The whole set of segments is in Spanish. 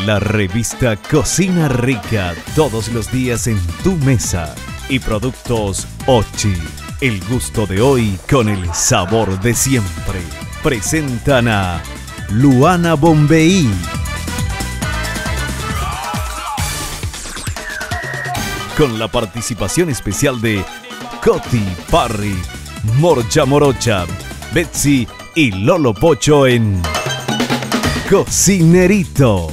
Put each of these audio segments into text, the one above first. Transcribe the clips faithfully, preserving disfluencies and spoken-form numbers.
La revista Cocina Rica, todos los días en tu mesa. Y productos Ochi, el gusto de hoy con el sabor de siempre. Presentan a Luana Bombeí. Con la participación especial de Coti, Parry, Morcha Morocha, Betsy y Lolo Pocho en Cocineritos.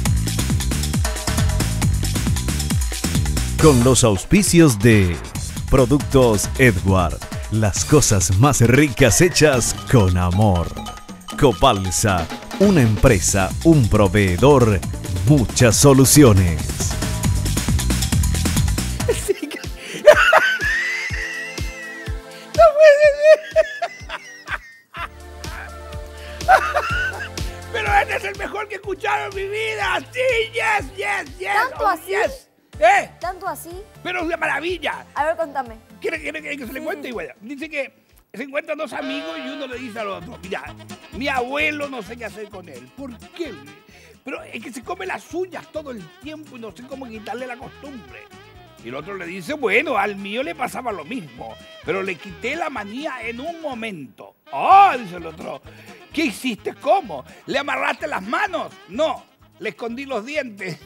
Con los auspicios de Productos Edward, las cosas más ricas hechas con amor. Copalsa, una empresa, un proveedor, muchas soluciones. Pero este es el mejor que he escuchado en mi vida. Sí, yes, yes, yes. ¿Tanto oh, así? yes. ¿Eh? ¿Tanto así? Pero es una maravilla. A ver, contame. ¿Quiere, quiere que se le Sí, cuente? sí. Igual. Dice que se encuentran dos amigos y uno le dice al otro, mira, mi abuelo no sé qué hacer con él. ¿Por qué? Pero es que se come las uñas todo el tiempo y no sé cómo quitarle la costumbre. Y el otro le dice, bueno, al mío le pasaba lo mismo, pero le quité la manía en un momento. ¡Ah! Oh, dice el otro. ¿Qué hiciste? ¿Cómo? ¿Le amarraste las manos? No, le escondí los dientes.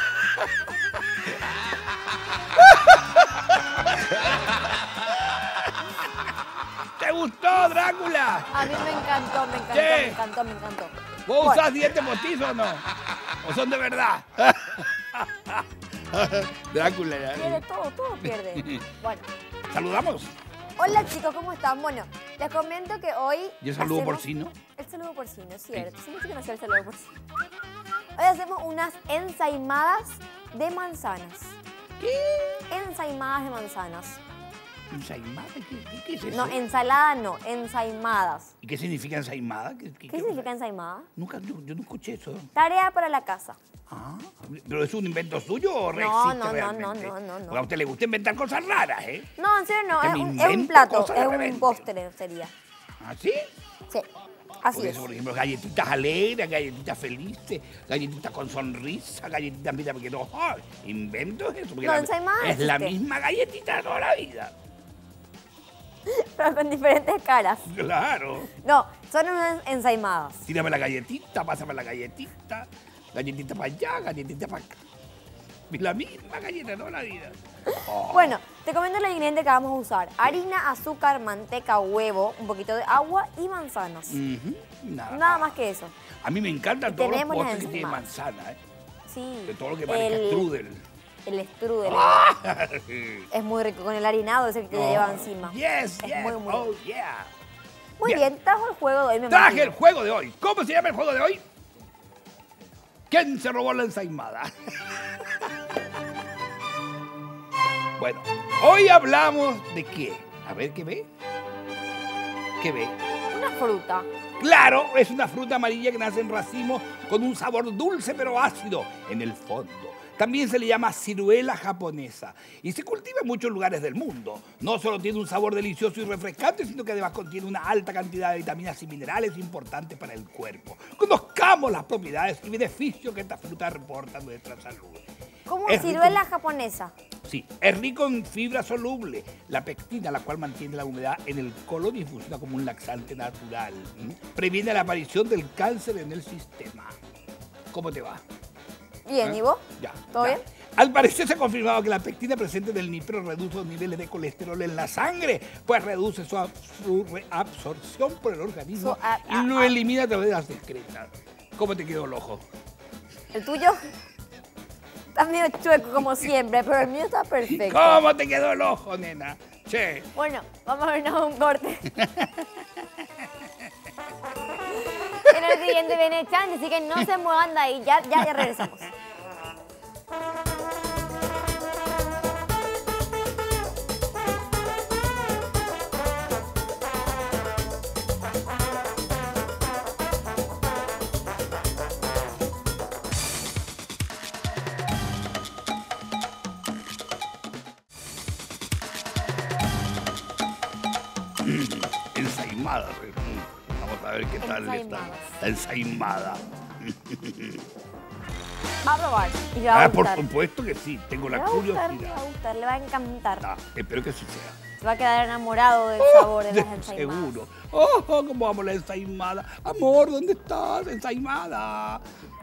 ¿Te gustó, Drácula? A mí me encantó, me encantó, ¿Qué? me encantó, me encantó. ¿Vos Bueno. usás dientes postizos o no? ¿O son de verdad? Drácula. Pierde todo, todo pierde. Bueno. ¿Saludamos? Hola chicos, ¿cómo están? Bueno, les comento que hoy... ¿Y el saludo hacemos- porcino? El saludo porcino, es cierto. Sí, mucho que no hacía el saludo porcino. Hoy hacemos unas ensaimadas de manzanas. ¿Qué? Ensaimadas de manzanas. ¿Ensaimada? ¿Qué, qué, qué es eso? No, ensalada no, ensaimadas. ¿Y qué significa ensaimada? ¿Qué, qué- ¿Qué significa ensaimada? Nunca, yo, yo no escuché eso. Tarea para la casa. Ah, ¿pero es un invento suyo o No, reexiste no, no, realmente? no, no, no, no. Porque a usted le gusta inventar cosas raras, ¿eh? No, en serio no, Que es me un, es un invento plato, cosas de es un repente. postre sería. ¿Ah, sí? Sí, así Porque es. eso, por ejemplo, galletitas alegres, galletitas felices, galletitas con sonrisa, galletitas, mira, porque no, ¡oh! Invento es eso. Porque No, la- ensaimada es la existe. misma galletita de toda la vida. Pero con diferentes caras. Claro. No, son unas ensaimadas. Tírame la galletita, pásame la galletita, galletita para allá, galletita para acá. Y la misma galleta de toda la vida. Oh. Bueno, te comento los ingredientes que vamos a usar. Harina, azúcar, manteca, huevo, un poquito de agua y manzanas. Ujú, Nada, Nada más que eso. A mí me encantan todos los tenemos las postres que tienen ensaimadas. manzana, ¿eh? Sí. De todo lo que parezca el, strudel. el strudel. Ah. Es muy rico, con el harinado ese que te Oh, lleva encima. Yes, Es yes, muy, muy oh rico. yeah. Muy Bien. bien, trajo el juego de hoy, me Traje imagino. el juego de hoy. ¿Cómo se llama el juego de hoy? ¿Quién se robó la ensaimada? Bueno, hoy hablamos de qué. A ver, ¿qué ve? ¿Qué ve? Una fruta. Claro, es una fruta amarilla que nace en racimo con un sabor dulce pero ácido en el fondo. También se le llama ciruela japonesa y se cultiva en muchos lugares del mundo. No solo tiene un sabor delicioso y refrescante, sino que además contiene una alta cantidad de vitaminas y minerales importantes para el cuerpo. Conozcamos las propiedades y beneficios que esta fruta reporta a nuestra salud. Como Es ciruela rico. japonesa. Sí, es rico en fibra soluble, la pectina, la cual mantiene la humedad en el colon y funciona como un laxante natural. ¿m? Previene la aparición del cáncer en el sistema. ¿Cómo te va? Bien, ¿Eh? ¿y vos? Ya. ¿Todo ya. bien? Al parecer se ha confirmado que la pectina presente en el nipro reduce los niveles de colesterol en la sangre, pues reduce su, ab- su reabsorción por el organismo Su a- y a- lo a- elimina a través de las excretas. ¿Cómo te quedó el ojo? ¿El tuyo? Está medio chueco como siempre, pero el mío está perfecto. ¿Cómo te quedó el ojo, nena? Che. Bueno, vamos a vernos un corte. En el siguiente viene Chanti, así que no se muevan de ahí, ya, ya, ya regresamos. Ensaimada. Vamos a ver qué tal está. Ensaimadas. La ensaimada. Va a probar y le va a Ah, por gustar. supuesto que sí, tengo Le la va a gustar, le curiosidad. va a gustar, le va a encantar. Ah, espero que sí sea. Se va a quedar enamorado del Oh, sabor de de las ensaimadas. seguro. Oh, oh, cómo amo la ensaimada. Amor, ¿dónde estás, ensaimada?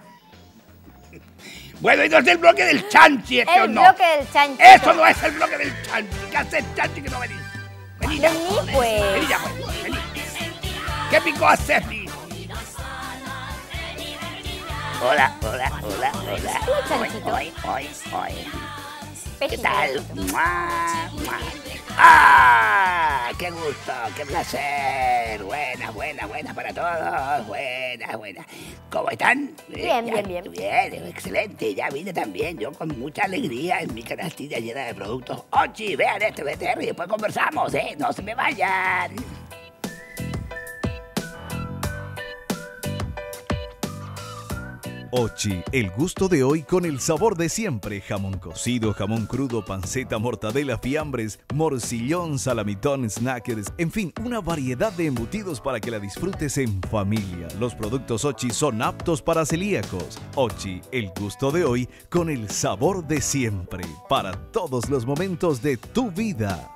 Bueno, entonces el bloque del chanchi, ¿este o El no? bloque del chanchito. Eso no es el bloque del chanchi. ¿Qué haces, chanchi, que no venís? Vení ya. Vení, pues. Vení ya, pues. Vení. ¿Qué pico haces, mi? Hola, hola, hola, hola. Hola, chanchito. Hoy, hoy, hoy. ¿Qué Pejito. tal? ¡Mua! ¡Mua! ¡Ah! ¡Qué gusto! ¡Qué placer! Buenas, buenas, buenas para todos. Buenas, buenas. ¿Cómo están? Bien, Eh, bien, ya- bien. Bien, excelente. Ya vine también yo con mucha alegría en mi canastilla llena de productos. Ochi, vean este B T R y después conversamos, ¿eh? No se me vayan. Ochi, el gusto de hoy con el sabor de siempre. Jamón cocido, jamón crudo, panceta, mortadela, fiambres, morcillón, salamitón, snackers, en fin, una variedad de embutidos para que la disfrutes en familia. Los productos Ochi son aptos para celíacos. Ochi, el gusto de hoy con el sabor de siempre. Para todos los momentos de tu vida.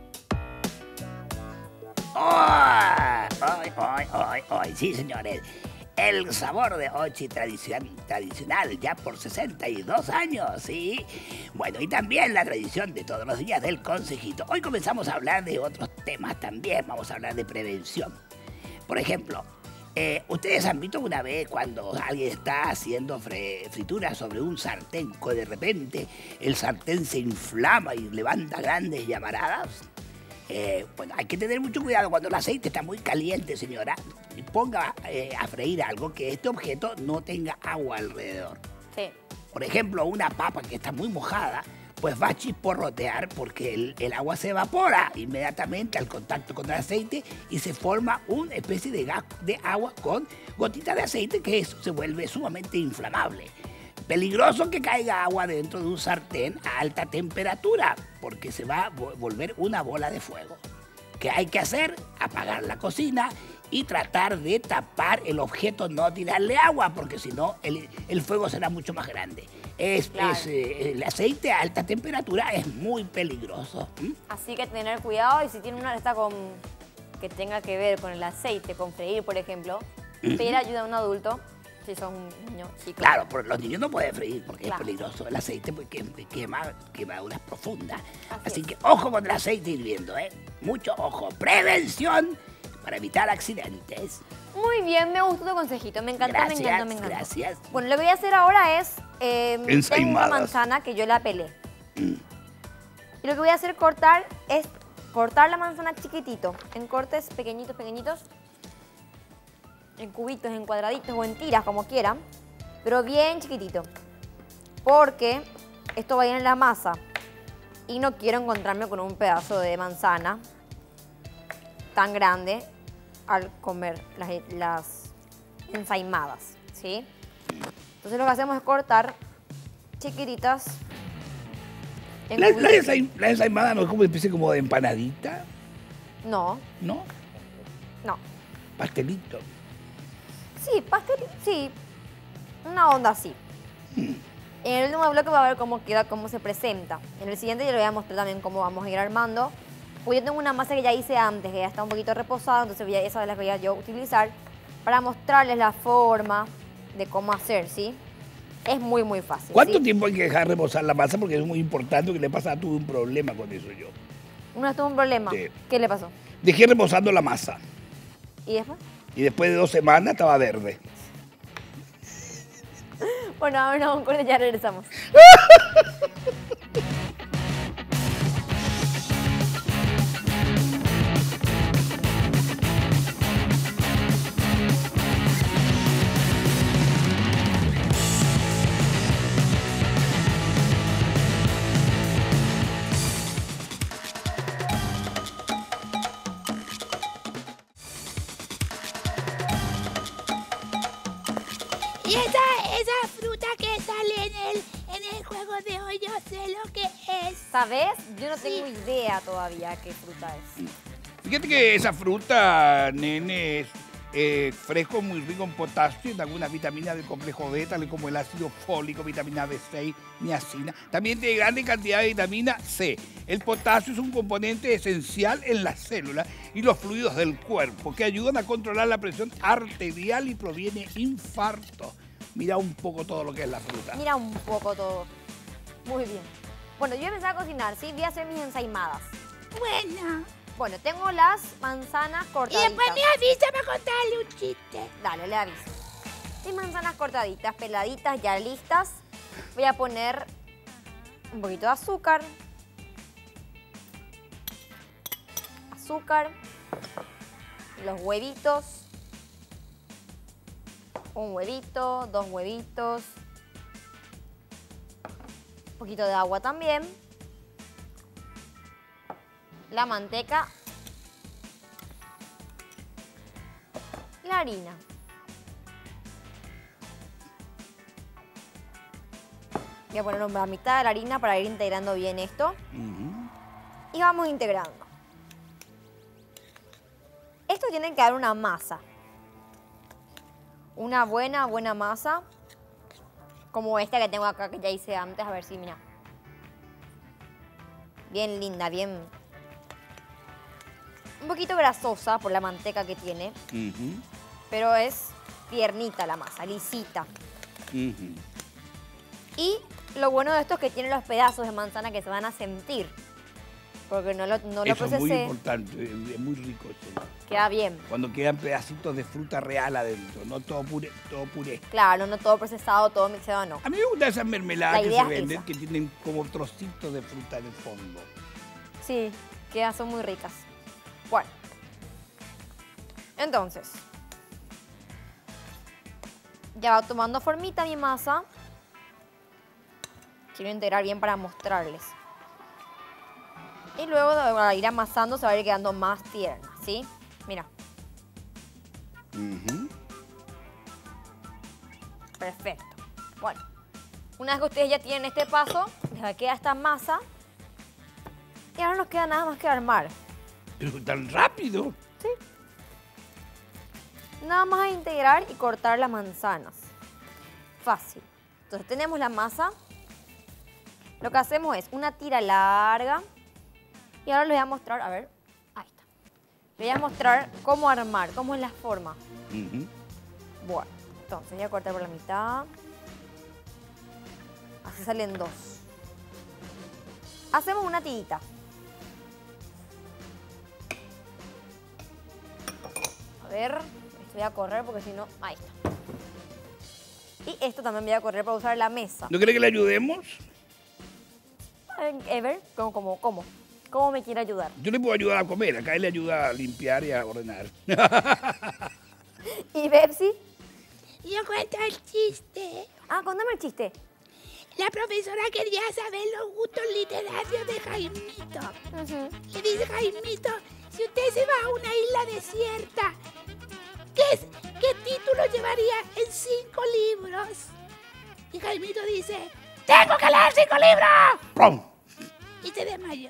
¡Hoy, hoy, hoy, hoy, hoy! Sí, señores. El sabor de Ochi tradicional, tradicional ya por sesenta y dos años, ¿sí? Bueno, y también la tradición de todos los días del consejito. Hoy comenzamos a hablar de otros temas también. Vamos a hablar de prevención. Por ejemplo, eh, ¿ustedes han visto una vez cuando alguien está haciendo fre- fritura sobre un sartén que de repente el sartén se inflama y levanta grandes llamaradas? Eh, bueno, hay que tener mucho cuidado cuando el aceite está muy caliente, señora. Ponga eh, a freír algo que este objeto no tenga agua alrededor. Sí. Por ejemplo, una papa que está muy mojada, pues va a chisporrotear porque el, el agua se evapora inmediatamente al contacto con el aceite y se forma una especie de gas de agua con gotitas de aceite que eso se vuelve sumamente inflamable. Peligroso que caiga agua dentro de un sartén a alta temperatura, porque se va a vo- volver una bola de fuego. ¿Qué hay que hacer? Apagar la cocina y tratar de tapar el objeto, no tirarle agua, porque si no el, el fuego será mucho más grande. Es, Claro. es, eh, el aceite a alta temperatura es muy peligroso. ¿m? Así que tener cuidado y si tiene una esta con que tenga que ver con el aceite, con freír, por ejemplo, pedir ayuda a un adulto si sos un niño chico. Claro, pero los niños no pueden freír porque Claro. es peligroso. El aceite pues, quema, quema quemaduras profundas. Así Así, es. que ojo con el aceite hirviendo, ¿eh? Mucho ojo. Prevención para evitar accidentes. Muy bien, me gustó tu consejito. Me encantó, Gracias, me encantó, me encantó. gracias. Bueno, lo que voy a hacer ahora es... Eh, tengo una Ensaimadas. manzana que yo la pelé. Y lo que voy a hacer cortar es cortar la manzana chiquitito, en cortes pequeñitos, pequeñitos, en cubitos, en cuadraditos o en tiras, como quieran, pero bien chiquitito. Porque esto va a ir en la masa y no quiero encontrarme con un pedazo de manzana tan grande al comer las, las ensaimadas, ¿sí? Entonces lo que hacemos es cortar chiquititas en La, la, cubitos. ensaim- la ensaimada no es como una especie como de empanadita, No, ¿no? no. Pastelito. Sí, pastel, sí. Una onda así. En el último bloque va a ver cómo queda, cómo se presenta. En el siguiente yo le voy a mostrar también cómo vamos a ir armando. Pues yo tengo una masa que ya hice antes, que ya está un poquito reposada, entonces voy a- esa es la que voy a yo utilizar para mostrarles la forma de cómo hacer, ¿sí? Es muy, muy fácil. ¿Cuánto ¿sí? tiempo hay que dejar reposar la masa? Porque es muy importante. Que le pasa, tuve un problema con eso yo. Uno tuvo un problema. Sí. ¿Qué le pasó? Dejé reposando la masa ¿Y después? y después de dos semanas estaba verde. Bueno, ahora un corte, ya regresamos. Y esa, esa fruta que sale en el, en el juego de hoy, yo sé lo que es. ¿Sabes? Yo no tengo idea todavía qué fruta es. Fíjate que esa fruta, nene, es, eh, fresco, muy rico en potasio y en algunas vitaminas del complejo B, tales como el ácido fólico, vitamina B seis, niacina. También tiene grande cantidad de vitamina C. El potasio es un componente esencial en las células y los fluidos del cuerpo que ayudan a controlar la presión arterial y previene infartos. Mira un poco todo lo que es la fruta. Mira un poco todo. Muy bien. Bueno, yo empecé a cocinar, ¿sí? Voy a hacer mis ensaimadas. Bueno. Bueno, tengo las manzanas Y cortaditas. después me avisa para contarle un chiste. Dale, le aviso. Mis manzanas cortaditas, peladitas, ya listas. Voy a poner un poquito de azúcar. Azúcar. Los huevitos. Un huevito, dos huevitos. Un poquito de agua también. La manteca. La harina. Voy a poner la mitad de la harina para ir integrando bien esto. Uh-huh. Y vamos integrando. Esto tiene que dar una masa. Una buena, buena masa. Como esta que tengo acá, que ya hice antes. A ver si, mira. Bien linda, bien... Un poquito grasosa por la manteca que tiene. Uh-huh. Pero es tiernita la masa, lisita. Uh-huh. Y lo bueno de esto es que tiene los pedazos de manzana que se van a sentir. Porque no lo, no lo Eso es muy procesé. importante, es muy rico eso. Queda bien. Cuando quedan pedacitos de fruta real adentro, no todo puré. Todo puré. Claro, no todo procesado, todo mixado, no. A mí me gustan esas mermeladas La que idea se es venden, esa. que tienen como trocitos de fruta en el fondo. Sí, quedan, son muy ricas. Bueno. Entonces. Ya va tomando formita mi masa. Quiero integrar bien para mostrarles. Y luego de ir amasando se va a ir quedando más tierna, ¿sí? Mira. Uh-huh. Perfecto. Bueno, una vez que ustedes ya tienen este paso, les queda esta masa. Y ahora nos queda nada más que armar. Pero tan rápido. ¿Sí? Nada más a integrar y cortar las manzanas. Fácil. Entonces tenemos la masa. Lo que hacemos es una tira larga. Y ahora les voy a mostrar, a ver, ahí está. Les voy a mostrar cómo armar, cómo es la forma. Uh-huh. Bueno, entonces voy a cortar por la mitad. Así salen dos. Hacemos una tirita. A ver, esto voy a correr porque si no, ahí está. Y esto también voy a correr para usar la mesa. ¿No cree que le ayudemos? Ever, ¿cómo, cómo, cómo? ¿Cómo me quiere ayudar? Yo le puedo ayudar a comer, acá él le ayuda a limpiar y a ordenar. ¿Y Bepsi? Yo cuento el chiste. Ah, contame el chiste. La profesora quería saber los gustos literarios de Jaimito. Ujú. Le dice Jaimito, si usted se va a una isla desierta, ¿qué, es, ¿qué título llevaría en cinco libros? Y Jaimito dice, ¡tengo que leer cinco libros! ¡Pum! Y se desmayó.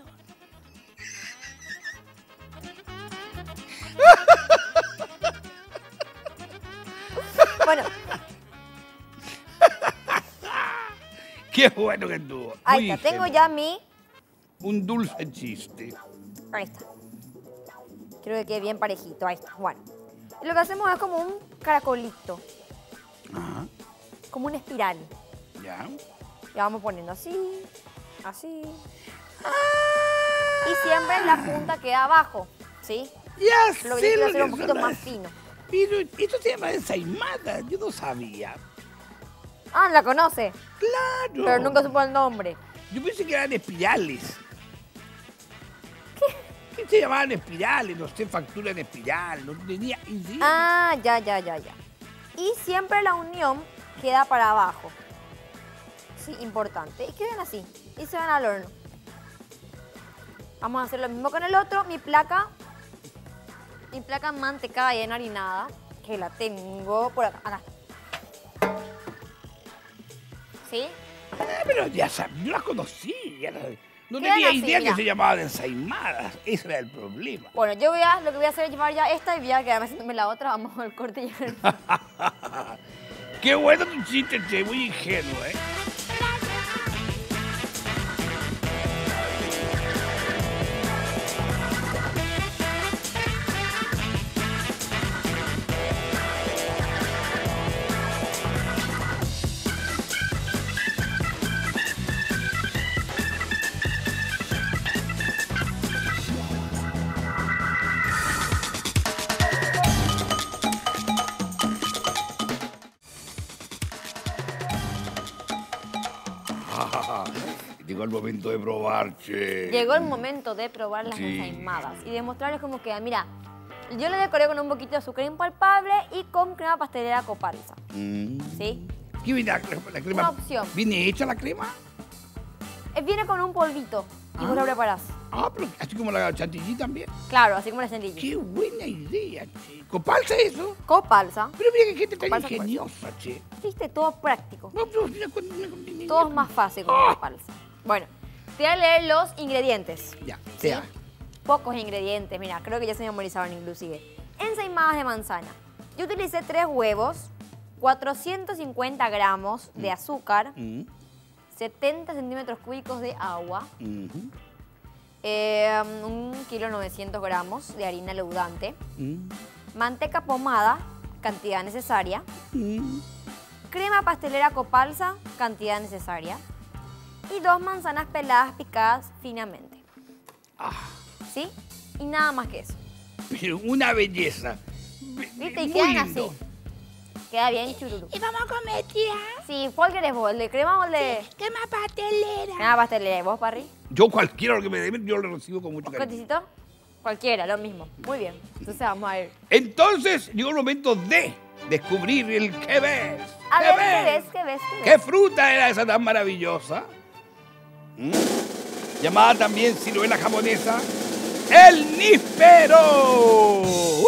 Bueno, ¡Qué bueno que estuvo! ahí Muy está. Tengo ingenuo. ya mi... Un dulce chiste. Ahí está. Quiero que quede bien parejito. Ahí está. Bueno. Y lo que hacemos es como un caracolito. Ajá. Como una espiral. Ya. Y vamos poniendo así, así. Y siempre la punta queda abajo, ¿sí? Ya Lo que sé yo quiero lo hacer que un poquito son más las- fino. Pero esto se llama ensaimada, yo no sabía. Ah, la conoce, Claro. pero nunca supo el nombre. Yo pensé que eran espirales. ¿Qué? ¿Qué se llamaban espirales? No sé, factura en espiral. No tenía idea. Ah, ya, ya, ya, ya. Y siempre la unión queda para abajo. Sí, importante. Y quedan así. Y se van al horno. Vamos a hacer lo mismo con el otro. Mi placa, mi placa mantecada y enharinada, que la tengo por acá. acá. ¿Sí? Ah, pero ya sabía, yo las conocí. ya las- No Quedan tenía así, idea mira. que se llamaban ensaimadas. Ese era el problema. Bueno, yo voy a, lo que voy a hacer es llevar ya esta y voy a quedarme haciéndome la otra. Vamos al corte y ya. Qué bueno tu chiste, che, muy ingenuo, ¿eh? Llegó el momento de probar, che. Llegó el momento de probar las Sí. ensaimadas y demostrarles cómo queda. Mira, yo le decoré con un poquito de azúcar impalpable y con crema pastelera copalsa. Mm. ¿Sí? ¿Qué viene la, cre- la crema? Una opción. ¿Viene hecha la crema? Eh, Viene con un polvito y vos Ah. lo preparás. Ah, pero así como la chantilly también. Claro, así como la chantilly. Qué buena idea, che. ¿Copalsa eso? Copalsa. Pero mira que gente tan Copalsa, ingeniosa, che. Viste, todo práctico. No, pero mira con- mira con- Todo es más fácil con Ah. copalsa. Bueno, te voy a leer los ingredientes. Ya, ¿Sí? sea. Pocos ingredientes, mira, creo que ya se memorizaron inclusive. Ensaimadas de manzana. Yo utilicé tres huevos, cuatrocientos cincuenta gramos de azúcar, Mm, setenta centímetros cúbicos de agua, mhm, eh, un kilo novecientos gramos de harina leudante, mm, manteca pomada, cantidad necesaria, mm. crema pastelera copalsa, cantidad necesaria, y dos manzanas peladas picadas finamente. Ah, ¿Sí? Y nada más que eso. pero una belleza. Be- ¿Viste? Y muy quedan lindo. así. Queda bien chururu. Y vamos a comer, tía. Sí, ¿cuál querés vos? ¿El de crema o el de Crema pastelera. crema pastelera? ¿Y vos, Parry? Yo cualquiera lo que me den, yo lo recibo con mucho cariño. ¿Coticito? Cualquiera, lo mismo. Muy bien. Entonces vamos a ir. Entonces llegó el momento de descubrir el qué ves. A ¿Qué ver, ¿qué ves? ves? ¿Qué ves? ¿Qué ¿Qué ves? fruta era esa tan maravillosa? ¿Mm? Llamada también ciruela japonesa. ¡El níspero! ¡Uh, uh,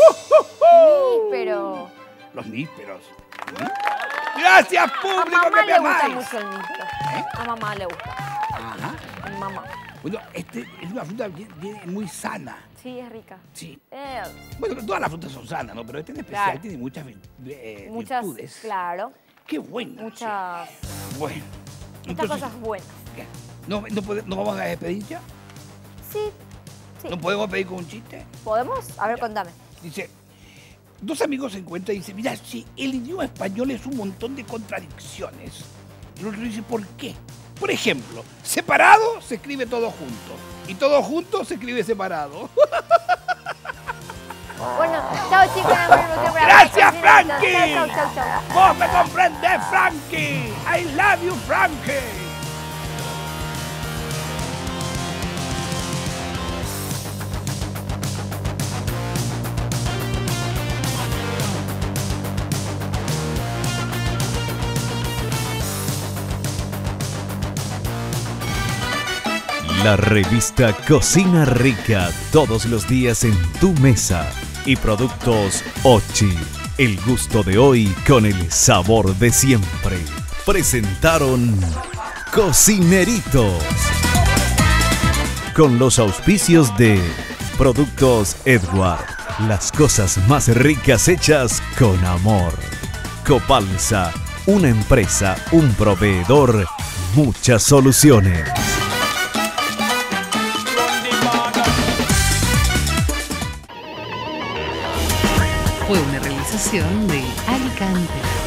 uh! Pero Los nísperos. ¿Mm? Gracias, a público, mamá que me le gusta amáis. mucho el níspero. ¿Eh? A mamá le gusta. Ajá. A mi mamá. Bueno, este es una fruta bien- bien- muy sana. Sí, es rica. Sí. Eh, Bueno, todas las frutas son sanas, ¿no? Pero este en especial Claro. tiene muchas vir- eh, muchas, virtudes. claro. Qué bueno. Muchas, Bueno. muchas Entonces, cosas buenas. ¿qué? ¿No, no, pode- ¿no vamos a despedir ya? Sí, sí. ¿No podemos pedir con un chiste? ¿Podemos? A ver, contame. Dice, dos amigos se encuentran y dicen, mira, sí, el idioma español es un montón de contradicciones. Y el otro dice, ¿por qué? Por ejemplo, separado se escribe todo junto. Y todo junto se escribe separado. Bueno, chao chicos. nos vemos en otro programa. ¡Gracias, Chao, Frankie! chao, chao, chao. ¡Vos me comprendes, Frankie! ¡I love you, Frankie! La revista Cocina Rica, todos los días en tu mesa. Y productos Ochi, el gusto de hoy con el sabor de siempre. Presentaron Cocineritos. Con los auspicios de Productos Edward, las cosas más ricas hechas con amor. Copalsa, una empresa, un proveedor, muchas soluciones. Fue una realización de Alicante.